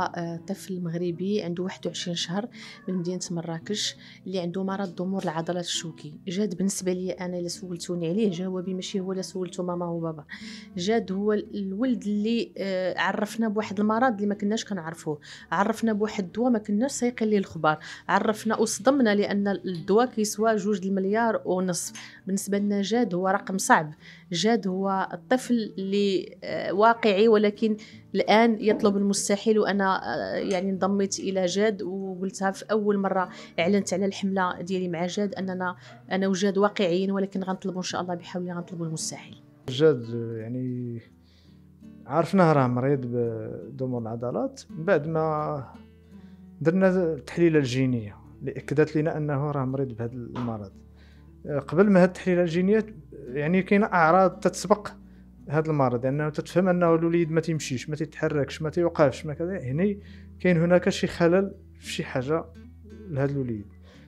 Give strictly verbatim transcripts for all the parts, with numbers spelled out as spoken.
هو طفل مغربي عنده واحد وعشرين شهر من مدينة مراكش اللي عنده مرض ضمور العضلات الشوكي. جاد بالنسبة لي أنا اللي سولتوني عليه جوابي ماشي هو اللي سولته ماما وبابا. جاد هو الولد اللي عرفنا بواحد المرض اللي ما كناش كنعرفوه، عرفنا بواحد الدواء ما كناش سايقين ليه الخبار، عرفنا وصدمنا لأن الدواء كيسوى جوج المليار ونصف. بالنسبة لنا جاد هو رقم صعب. جاد هو الطفل اللي واقعي ولكن الآن يطلب المستحيل، وأنا يعني انضميت إلى جاد وقلتها في أول مرة أعلنت على الحملة ديالي مع جاد أننا أنا وجاد واقعيين، ولكن غنطلبوا إن شاء الله بحول الله غنطلبوا المستحيل. جاد يعني عرفناه راه مريض بضمور العضلات بعد ما درنا التحليله الجينيه اللي اكدت لنا انه راه مريض بهذا المرض. قبل ما هاد التحليله الجينيه يعني كاينه اعراض تتسبق هذا المرض، لانه يعني تتفهم انه الوليد ما تيمشيش ما تيتحركش ما تيوقفش ما كذا، هنا كاين هناك شي خلل في شي حاجه لهذا الوليد.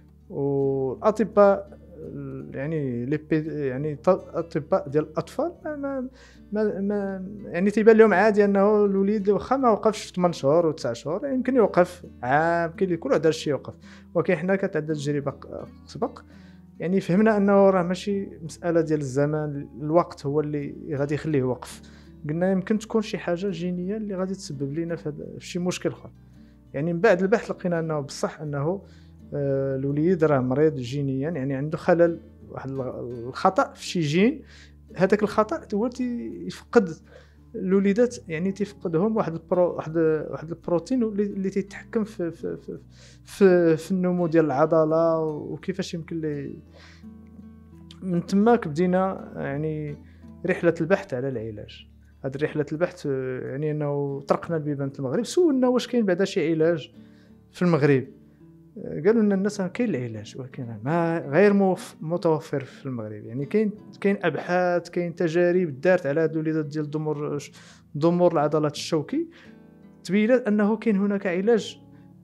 والاطباء يعني لي يعني الاطباء ديال الاطفال ما, ما, ما يعني تيبان لهم عادي انه الوليد واخا ما وقفش ثمانية شهور و9 شهور يمكن يوقف عام، كاين اللي كل واحد هادشي يوقف. ولكن حنا كانت عندنا تجربه سبق يعني فهمنا انه راه ماشي مساله ديال الزمان، الوقت هو اللي غادي يخليه يوقف. قلنا يمكن تكون شي حاجه جينيه اللي غادي تسبب لنا في شي مشكل اخر. يعني من بعد البحث لقينا انه بصح انه آه الوليد راه مريض جينيا، يعني عنده خلل واحد الخطا في شي جين. هذاك الخطا هو تيفقد الوليدات يعني تيفقدهم واحد البرو واحد واحد البروتين اللي تيتحكم في في في في, في النمو ديال العضله وكيفاش يمكن لي. من تماك بدينا يعني رحله البحث على العلاج. هذه رحله البحث يعني انه طرقنا البيبان المغرب، سولنا واش كاين بعدا شي علاج في المغرب. قالوا لنا الناس كاين العلاج ولكن ما غير متوفر في المغرب. يعني كاين كاين ابحاث كاين تجارب دارت على هاد الوليدات ديال ضمور ضمور العضلات الشوكي، تبينت انه كاين هناك علاج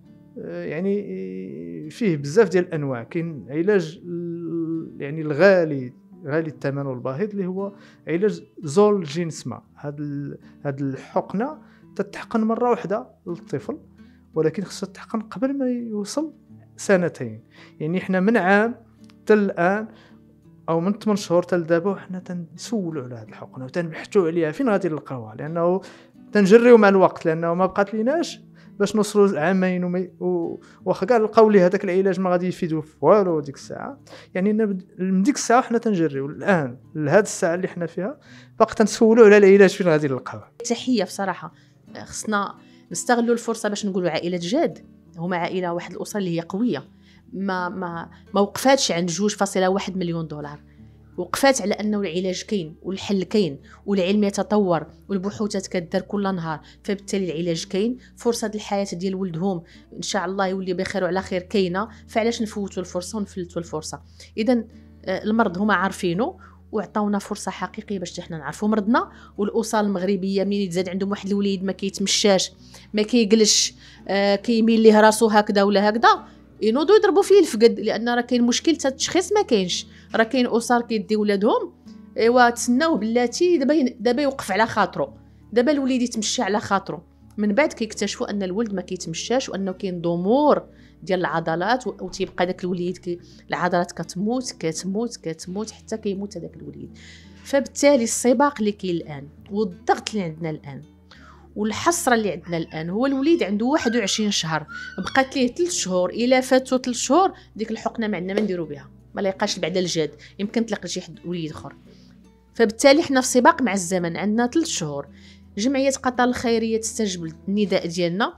يعني فيه بزاف ديال الانواع. كاين علاج يعني الغالي غالي الثمن والباهظ اللي هو علاج زولجينسما. هاد هاد الحقنه تتحقن مره واحده للطفل، ولكن خصها تحقن قبل ما يوصل سنتين. يعني احنا من عام حتى الان او من ثمانية شهور حتى لدابا حنا تنسولوا على هذه الحقنه وتنبحثوا عليها فين غادي نلقاوها، لانه تنجريو مع الوقت، لانه ما بقات ليناش باش نوصلوا عامين ومي... واخا كاع لقاو لي هذاك العلاج ما غادي يفيدوا في والو ديك الساعه. يعني من ديك الساعه حنا تنجريو الان لهاد الساعه اللي حنا فيها باقي تنسولوا على العلاج فين غادي نلقاوه. تحيه بصراحه خصنا نستغلوا الفرصه باش نقولوا عائله جاد هما عائله واحد الاسره اللي هي قويه، ما ما ما وقفاتش عند جوج فاصلة واحد مليون دولار، وقفات على انه العلاج كاين والحل كاين والعلم يتطور والبحوثات كدار كل نهار، فبالتالي العلاج كاين. فرصه الحياه ديال ولدهم ان شاء الله يولي بخير وعلى خير كاينه، فعلاش نفوتوا الفرصه ونفلتوا الفرصه؟ اذا المرض هما عارفينه وعطاونا فرصه حقيقيه باش حنا نعرفوا مرضنا. والاسر المغربيه منين يتزاد عندهم واحد الوليد ما كيتمشاش ما كيجلش آه كيميل ليه راسو هكذا ولا هكذا، ينوضوا يضربوا فيه الفقد، لان راه كاين مشكل تاع التشخيص ما كاينش. راه كاين اسر كيدي ولادهم ايوا تسناو بلاتي دابا دابا يوقف على خاطرو، دابا الوليد يتمشى على خاطرو، من بعد كيكتشفوا ان الولد ما كيتمشاش وانه كاين ضمور ديال العضلات وتيبقى داك الوليد كي العضلات كتموت كتموت كتموت حتى كيموت هذاك الوليد. فبالتالي السباق اللي كاين الان والضغط اللي عندنا الان والحسره اللي عندنا الان هو الوليد عنده واحد وعشرين شهر، بقات ليه ثلاث شهور، الا فاتوا ثلاث شهور ديك الحقنه ما عندنا ما نديروا بها، ما لايقاش بعد الجاد، يمكن تلقى شي حد وليد اخر. فبالتالي حنا في سباق مع الزمن، عندنا ثلاث شهور. جمعيه قطر الخيريه تستجب للنداء ديالنا،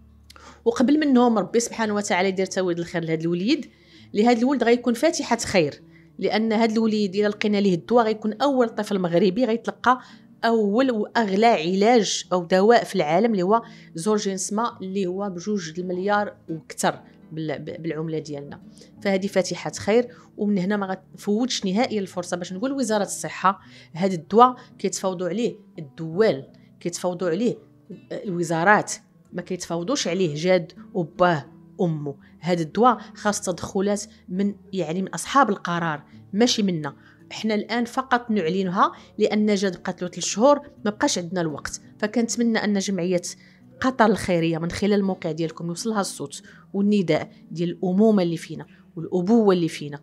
وقبل منهم ربي سبحانه وتعالى يدير تاويل الخير لهذا الوليد. لهذا الولد غيكون فاتحه خير، لان هذا الوليد الا لقينا ليه الدواء غيكون اول طفل مغربي غيتلقى اول واغلى علاج او دواء في العالم اللي هو زولجينسما، اللي هو بجوج المليار وكثر بالعمله ديالنا. فهذه فاتحه خير، ومن هنا ما غتفوتش نهائيا الفرصه باش نقول وزاره الصحه هذا الدواء كيتفاوضوا عليه الدول، كيتفاوضوا عليه الوزارات، ما كيتفاوضوش عليه جاد وباه امه. هذا الدواء خاص تدخلات من يعني من اصحاب القرار ماشي منا. احنا الان فقط نعلنها لان جاد بقات له ثلاث شهور ما بقاش عندنا الوقت. فكنتمنى ان جمعيه قطر الخيريه من خلال الموقع ديالكم يوصلها الصوت والنداء ديال الامومه اللي فينا والابوه اللي فينا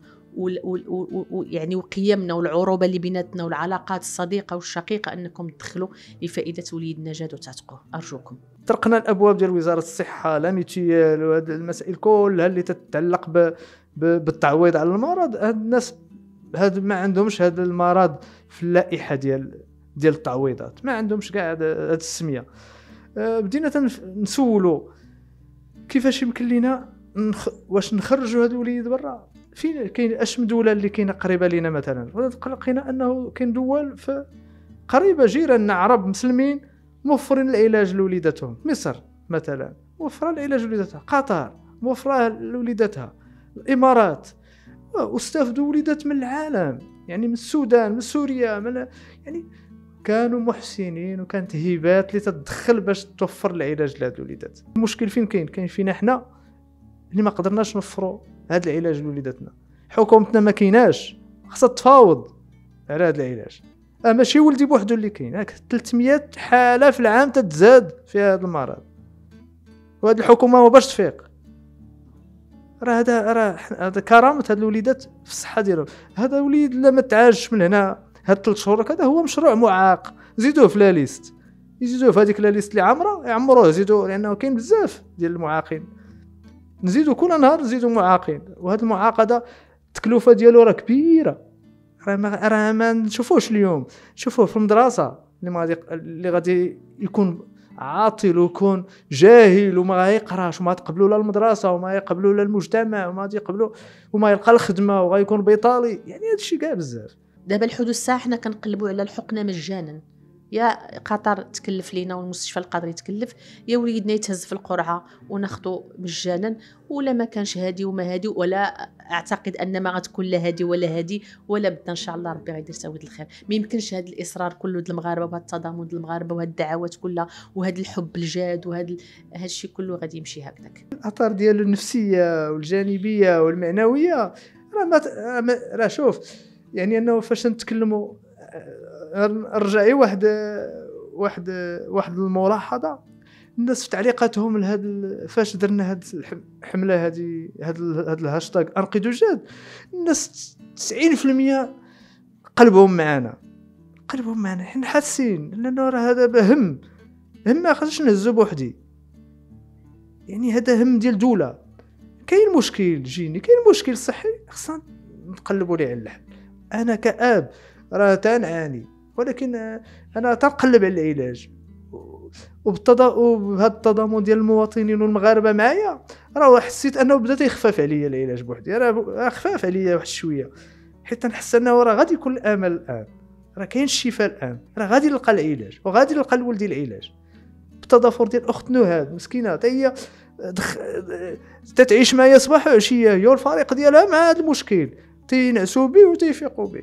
ويعني وقيمنا والعروبه اللي بيناتنا والعلاقات الصديقه والشقيقه، انكم تدخلوا لفائده وليدنا جاد وتعتقوه ارجوكم. طرقنا الابواب ديال وزاره الصحه لاميتيال وهذه المسائل كلها اللي تتعلق ب... ب... بالتعويض على المرض. هاد الناس هاد ما عندهمش هذا المرض في اللائحه ديال ديال التعويضات، ما عندهمش كاع هاد السميه. أه بدينا نسولوا كيفاش يمكن لينا نخ... واش نخرجوا هاد الوليد برا. فين كاين اش من دوله اللي كاينه قريبه لينا مثلا؟ لقينا انه كاين دول في قريبه جيراننا عرب مسلمين موفرين العلاج لوليداتهم. مصر مثلا موفره العلاج لوليداتها، قطر موفره لوليداتها، الامارات، واستافدوا وليدات من العالم، يعني من السودان، من سوريا، من يعني كانوا محسنين وكانت هبات اللي تدخل باش توفر العلاج لهاد الوليدات. المشكل فين كاين؟ كاين فينا حنا اللي ما قدرناش نوفروا هذا العلاج لوليداتنا. حكومتنا ما كايناش، خاصها تفاوض على هذا العلاج. اه ماشي ولدي بوحدو اللي كاين، هاك ثلاثمية حاله في العام تتزاد في هذا المرض، وهذه الحكومه ما باش تفيق. راه هذا راه هذا كرامه هاد الوليدات في الصحه ديالهم. هذا وليد لا ما تعالجش من هنا هاد ثلاث شهور هذا هو مشروع معاق، زيدوه في لا ليست، يزيدوه في هذيك لا ليست اللي عامره يعمروه، زيدوه، لانه كاين بزاف ديال المعاقين. نزيدوا كل نهار نزيدوا معاقين، وهذه المعاقده التكلفه ديالو راه كبيره، راه ما راه ما نشوفوش اليوم. شوفوه في المدرسه اللي غادي اللي غادي يكون عاطل ويكون جاهل وما يقراش وما تقبلوا لا المدرسه وما يقبلوا لا المجتمع وما غادي يقبلوا وما يلقى الخدمه وغيكون بيطالي، يعني هذا الشيء كاع بزاف. دابا الحدود الساعه حنا كنقلبوا على الحقنه مجانا، يا قطر تكلف لينا والمستشفى القدري يتكلف، يا وليدنا يتهز في القرعه وناخذوا مجانا، ولا ما كانش هادي وما هادي، ولا اعتقد ان ما غتكون لا هادي ولا هادي، ولا بدا ان شاء الله ربي غيدير سويد الخير. ما يمكنش هذا الاصرار كله ديال المغاربه وهذا التضامن ديال المغاربه وهذه الدعوات كلها وهذا الحب الجاد وهذا هذا الشيء كله غادي يمشي هكذاك. الاثار ديالو النفسيه والجانبيه والمعنويه راه ما راه شوف، يعني انه فاش نتكلموا رجعي واحد واحد واحد الملاحظه. الناس في تعليقاتهم لهذا فاش درنا هذه الحمله هذه هذا الهاشتاغ انقذوا جاد، الناس تسعين بالمئة قلبهم معنا قلبهم معنا حنا حاسين لانه راه هذا هم هم ما خاصش نهزو بوحدي، يعني هذا هم ديال دوله. كاين مشكل جيني، كاين مشكل صحي، خصنا نقلبوا ليه على الحل. انا كأب راه تنعاني، ولكن انا تنقلب على العلاج، وبهذا التضامن ديال المواطنين والمغاربه معايا راه حسيت انه بدا يخفف عليا العلاج بوحدي، راه خفاف عليا واحد شويه، حيت نحس انه راه غادي يكون الامل الان، راه كاين الشفاء الان، راه غادي نلقى العلاج وغادي نلقى لولدي العلاج بالتضافر ديال اخت نهاد مسكينه حتى هي دخ... تتعيش معايا صباح وعشيه هي والفريق ديالها مع هذا المشكل، تينعسوا به وتيفيقوا به.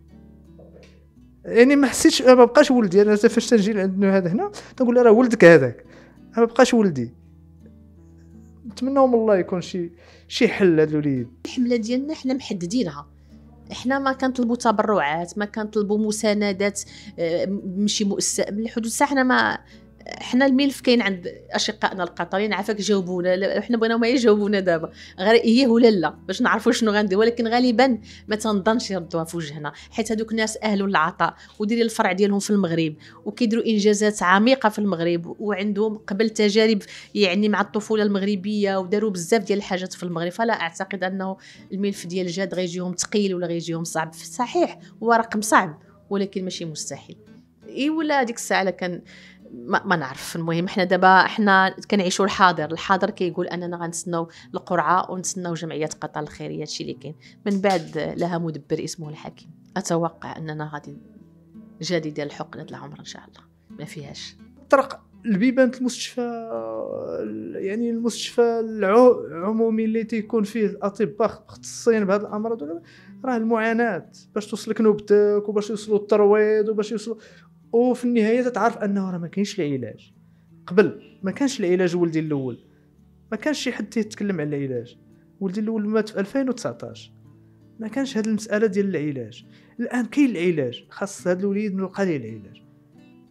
يعني ما حسيتش ما بقاش ولدي. انا فاش تنجي لعند هذا هنا تنقول له راه ولدك هذاك، ما بقاش ولدي. نتمنى من الله يكون شي شي حل هذا الوليد. الحمله ديالنا حنا محددينها، احنا ما كنطلبوا تبرعات، ما كنطلبوا مساندات ماشي مؤسسه من الحدود الساعه. حنا ما حنا الملف كاين عند اشقائنا القطريين، عافاك جاوبونا، حنا بغينا ما يجاوبونا دابا غير ايه ولا لا باش نعرفوا شنو غندير، ولكن غالبا ما تنظنش يردوها في وجهنا، حيت هذوك الناس اهل العطاء وديري الفرع ديالهم في المغرب وكيديروا انجازات عميقه في المغرب، وعندهم قبل تجارب يعني مع الطفوله المغربيه وداروا بزاف ديال الحاجات في المغرب. فلا اعتقد انه الملف ديال جاد غيجيهم ثقيل ولا غيجيهم صعب. صحيح هو رقم صعب ولكن ماشي مستحيل. اي ولا ديك الساعه كان ما, ما نعرف. المهم احنا دابا احنا كنعيشوا الحاضر، الحاضر كيقول اننا غنتسناو القرعه ونتسناو جمعيه قطر الخيريه، هادشي اللي كاين. من بعد لها مدبر اسمه الحكيم. اتوقع اننا غادي جادي ديال الحقنه العمر ان شاء الله ما فيهاش. طرق البيبان المستشفى، يعني المستشفى العمومي اللي تيكون فيه الاطباء مختصين بهذا الامراض، راه المعاناه باش توصلك نوبتك وباش يوصلوا الترويض وباش يوصلوا، وفي النهايه تتعرف انه راه ما كاينش العلاج. قبل ما كانش العلاج. ولدي الاول ما كانش شي حد يتكلم على العلاج، ولدي الاول مات في ألفين وتسعطاش، ما كانش هذه المساله ديال العلاج. الان كاين العلاج، خاص هذا الوليد نلقى ليه العلاج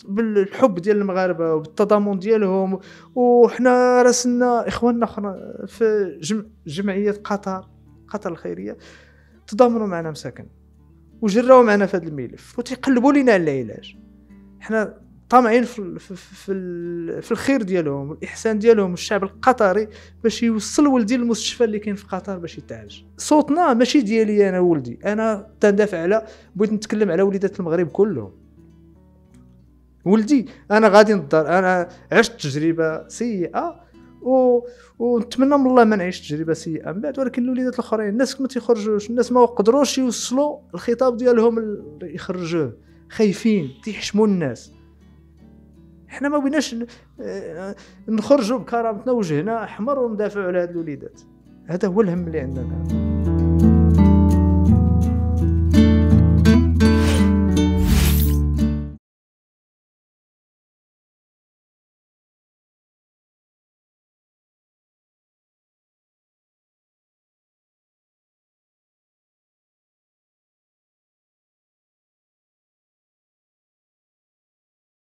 بالحب ديال المغاربه وبالتضامن ديالهم. وحنا راسلنا اخواننا اخرى في جم... جمعيه قطر قطر الخيريه تضامنوا معنا مساكن وجراو معنا في هذا الملف وتيقلبوا لينا على العلاج. حنا طامعين في في في, في الخير ديالهم والاحسان ديالهم الشعب القطري باش يوصل ولدي للمستشفى اللي كاين في قطر باش يتعالج. صوتنا ماشي ديالي انا ولدي، انا تندافع على بغيت نتكلم على وليدات المغرب كلهم. ولدي انا غادي نضر، انا عشت تجربه سيئه و... ونتمنى من الله ما نعيش تجربه سيئه من بعد، ولكن الوليدات الاخرين الناس ما تيخرجوش، الناس ما قدروش يوصلوا الخطاب ديالهم ال... يخرجوه، خايفين تيحشموا الناس. احنا ما بغيناش نخرجوا بكرامتنا وجهنا احمر وندافعوا على هاد الوليدات. هذا هو الهم اللي عندنا.